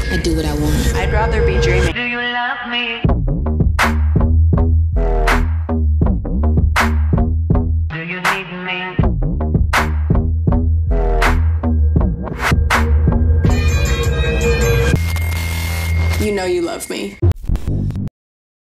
I do what I want. I'd rather be dreaming. Do you love me? Do you need me? You know you love me.